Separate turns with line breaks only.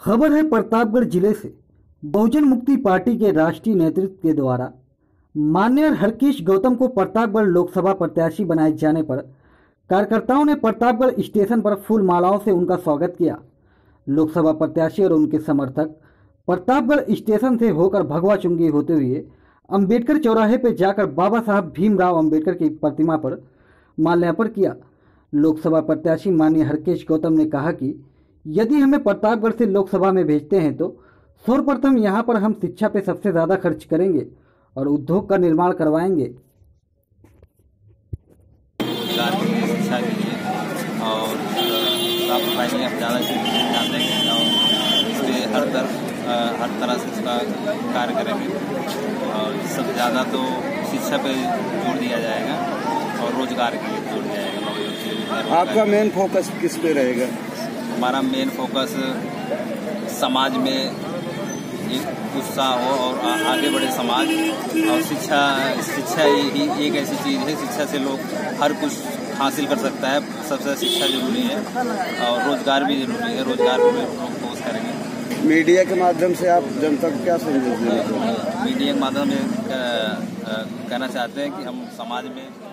खबर है प्रतापगढ़ जिले से। बहुजन मुक्ति पार्टी के राष्ट्रीय नेतृत्व के द्वारा माननीय हरकेश गौतम को प्रतापगढ़ लोकसभा प्रत्याशी बनाए जाने पर कार्यकर्ताओं ने प्रतापगढ़ स्टेशन पर फूल मालाओं से उनका स्वागत किया। लोकसभा प्रत्याशी और उनके समर्थक प्रतापगढ़ स्टेशन से होकर भगवा चुंगी होते हुए अंबेडकर चौराहे पर जाकर बाबा साहब भीमराव अंबेडकर की प्रतिमा पर माल्यार्पण किया। लोकसभा प्रत्याशी माननीय हरकेश गौतम ने कहा कि यदि हमें प्रतापगढ़ से लोकसभा में भेजते हैं तो सर्वप्रथम यहाँ पर हम शिक्षा पे सबसे ज़्यादा खर्च करेंगे और उद्योग का निर्माण करवाएंगे।
शिक्षा के लिए और साफ सफाई में ज़्यादा ध्यान देंगे और इसलिए हर तरह से इसका कार्य करेंगे और सबसे ज़्यादा तो शिक्षा पे जोर दिया जाएगा और रोजगार के लिए जोर दिया जाएगा।
आपका मेन फोकस किस पे रहेगा?
हमारा मेन फोकस समाज में एक उत्साह हो और आगे बढ़े समाज और शिक्षा ही एक ऐसी चीज़ है, शिक्षा से लोग हर कुछ हासिल कर सकता है। सबसे शिक्षा जरूरी है और रोजगार भी जरूरी है, रोजगार पर लोग फोकस करेंगे।
मीडिया के माध्यम से आप जनता को क्या संदेश देंगे?
मीडिया के माध्यम से कहना चाहते हैं कि हम समाज में